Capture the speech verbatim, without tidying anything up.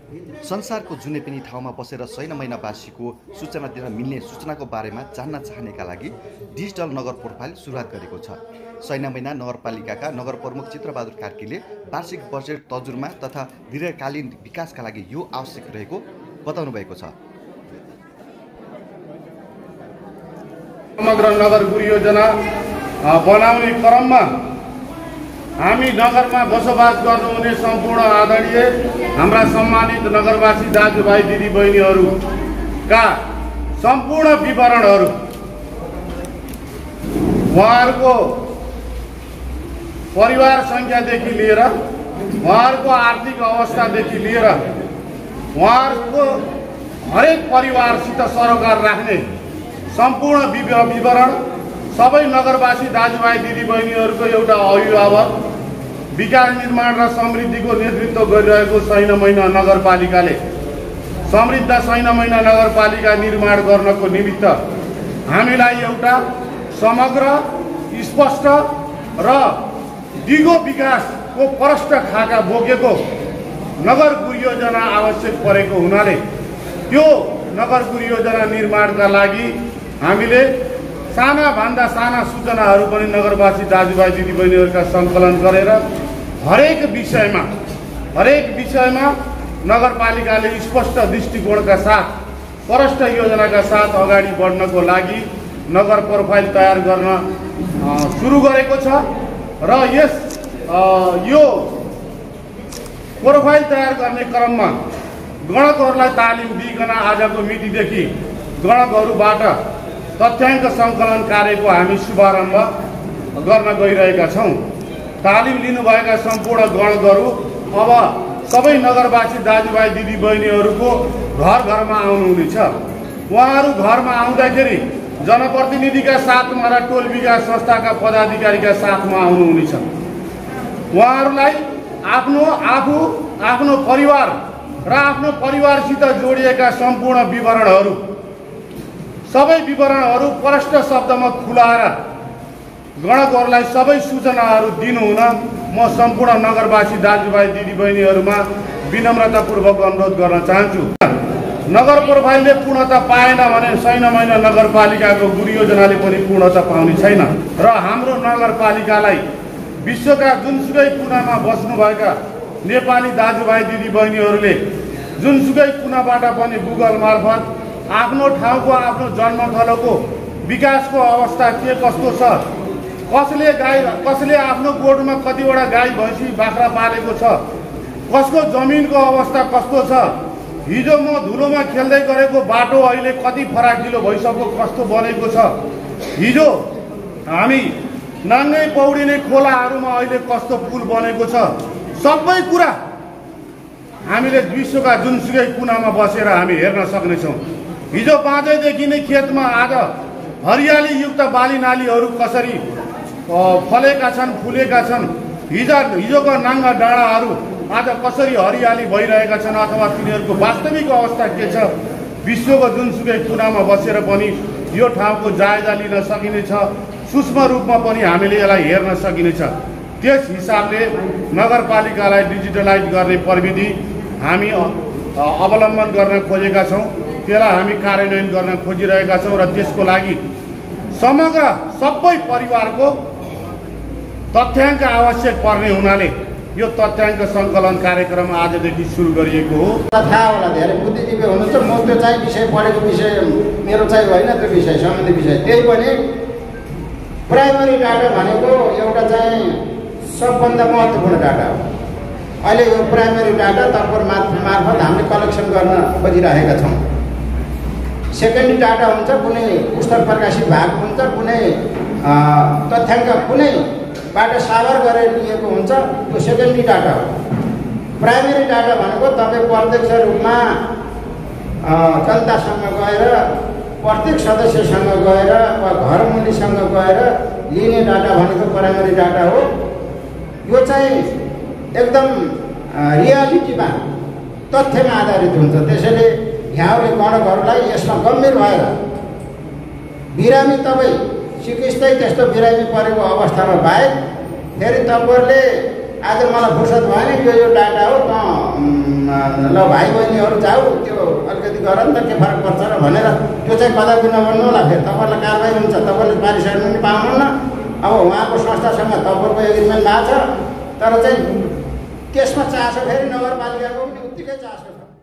संसारको जुनै पनि ठाउँमा बसेर सैना महिनावासीको सूचना दिन मिल्ने सूचनाको बारेमा जान्न चाहनेका लागि डिजिटल नगर प्रोफाइल सुरुवात गरेको छ। सैना महिना नगरपालिकाका नगर प्रमुख चित्रबहादुर कार्कीले वार्षिक बजेट तजुर्मा तथा दीर्घकालीन विकासका लागि यो आवश्यक रहेको बताउनु भएको छ। समग्र नगर योजना बनाउने क्रममा हामी नगरमा बसोबास गर्नुहुने सम्पूर्ण आदरणीय हाम्रा सम्मानित नगरवासी दाजुभाइ दिदीबहिनीहरूका सम्पूर्ण विवरणहरू, उहाँहरूको परिवार सङ्ख्यादेखि लिएर उहाँहरूको आर्थिक अवस्थादेखि लिएर उहाँहरूको हरेक परिवारसित सरोकार राख्ने सम्पूर्ण विवरण सबै नगरवासी दाजुभाइ दिदीबहिनीहरूको एउटा अभिभावक विकास निर्माण र समृद्धिको नेतृत्व गरिरहेको सैना महिना नगरपालिकाले समृद्ध सैना महिना नगरपालिका निर्माण गर्नको निमित्त हामीलाई एउटा समग्र, स्पष्ट र दिगो विकासको प्रष्ट खाका बोकेको नगर योजना आवश्यक परेको हुनाले त्यो नगर योजना निर्माणका लागि हामीले साना भन्दा साना सूचनाहरू पनि नगरवासी दाजुभाइ दिदीबहिनीहरूका सङ्कलन गरेर हरेक विषयमा हरेक विषयमा नगरपालिकाले स्पष्ट दृष्टिकोणका साथ प्रष्ट योजनाका साथ अगाडि बढ्नको लागि नगर प्रोफाइल तयार गर्न सुरु गरेको छ र यस यो प्रोफाइल तयार गर्ने क्रममा गणकहरूलाई तालिम दिइकन आजको मितिदेखि गणकहरूबाट तथ्याङ्क सङ्कलन कार्यको हामी शुभारम्भ गर्न गइरहेका छौँ। तालिम लिनुभएका सम्पूर्ण गणकहरू अब सबै नगरवासी दाजुभाइ दिदीबहिनीहरूको घर घरमा आउनुहुनेछ। उहाँहरू घरमा आउँदाखेरि जनप्रतिनिधिका साथमा र टोल विकास संस्थाका पदाधिकारीका साथमा आउनुहुनेछ। उहाँहरूलाई आफ्नो आफू आफ्नो परिवार र आफ्नो परिवारसित जोडिएका सम्पूर्ण विवरणहरू सबै विवरणहरू प्रष्ट शब्दमा खुलाएर गणकहरूलाई सबै सूचनाहरू दिनुहुन म सम्पूर्ण नगरवासी दाजुभाइ दिदीबहिनीहरूमा विनम्रतापूर्वक अनुरोध गर्न चाहन्छु। नगर प्रोफाइलले पूर्णता पाएन भने सैना महिना नगरपालिकाको गुरु योजनाले पनि पूर्णता पाउने छैन र हाम्रो नगरपालिकालाई विश्वका जुनसुकै कुनामा बस्नुभएका नेपाली दाजुभाइ दिदीबहिनीहरूले जुनसुकै कुनाबाट पनि गुगल मार्फत आफ्नो ठाउँको आफ्नो जन्मथलोको विकासको अवस्था के कस्तो छ, कसले गाई कसले आफ्नो गोठमा कतिवटा गाई भैँसी बाख्रा पालेको छ, कसको जमिनको अवस्था कस्तो छ, हिजो म धुलोमा खेल्दै गरेको बाटो अहिले कति फराकिलो भइसक्यो कस्तो बनेको छ, हिजो हामी नाङ्गै पौडिने खोलाहरूमा अहिले कस्तो पुल बनेको छ, सबै कुरा हामीले विश्वका जुनसुकै कुनामा बसेर हामी हेर्न सक्नेछौँ। हिजो बाँझैदेखि नै खेतमा आज हरियाली युक्त बाली नालीहरू कसरी फलेका छन्, फुलेका छन्, हिजो हिजोको नाङ्गा डाँडाहरू आज कसरी हरियाली भइरहेका छन् अथवा तिनीहरूको वास्तविक अवस्था के छ, विश्वको जुनसुकै कुनामा बसेर पनि यो ठाउँको जायजा लिन सकिनेछ। सूक्ष्म रूपमा पनि हामीले यसलाई हेर्न सकिनेछ। त्यस हिसाबले नगरपालिकालाई डिजिटलाइज गर्ने प्रविधि हामी अवलम्बन गर्न खोजेका छौँ, त्यसलाई हामी कार्यान्वयन गर्न खोजिरहेका छौँ र त्यसको लागि समग्र सबै परिवारको तथ्याङ्क आवश्यक पर्ने हुनाले यो तथ्याङ्क सङ्कलन कार्यक्रम आजदेखि सुरु गरिएको हो। थाहा होला धेरै बुद्धिजीवी हुनुहुन्छ, म त्यो चाहिँ विषय पढेको विषय मेरो चाहिँ होइन, त्यो विषय सम्बन्धी विषय। त्यही पनि प्राइमरी डाटा भनेको एउटा चाहिँ सबभन्दा महत्त्वपूर्ण डाटा हो। अहिले यो प्राइमरी डाटा तर्फर मार्फत हामीले कलेक्सन गर्न खोजिरहेका छौँ। सेकेन्डरी डाटा हुन्छ, कुनै पुस्तक प्रकाशित भएको हुन्छ, कुनै तथ्याङ्क कुनैबाट सागर गरेर लिएको हुन्छ, त्यो सेकेन्डरी डाटा हो। प्राइमेरी डाटा भनेको तपाईँ प्रत्यक्ष रूपमा जनतासँग गएर प्रत्येक सदस्यसँग गएर वा घर मुनिसँग गएर लिने डाटा भनेको प्राइमेरी डाटा हो। यो चाहिँ एकदम रियालिटीमा तथ्यमा आधारित हुन्छ। त्यसैले यहाँले गणकहरूलाई यसमा गम्भीर भएर बिरामी तपाईँ सिकिस्तै त्यस्तो बिरामी परेको अवस्थामा बाहेक फेरि तपाईँहरूले आज मलाई फुर्सद भएन यो यो डाटा हो त ल भाइ बहिनीहरू जाऊ त्यो अलिकति गर नि त के फरक पर्छ र भनेर त्यो चाहिँ कदापि नभन्नु होला। फेरि तपाईँहरूलाई कारवाही हुन्छ, तपाईँले पारिसकेर पनि पाउनुहुन्न। अब उहाँको संस्थासँग तपाईँको एग्रिमेन्ट भएको छ, तर चाहिँ त्यसमा चासो फेरि नगरपालिकाको पनि उत्तिकै चासो छ।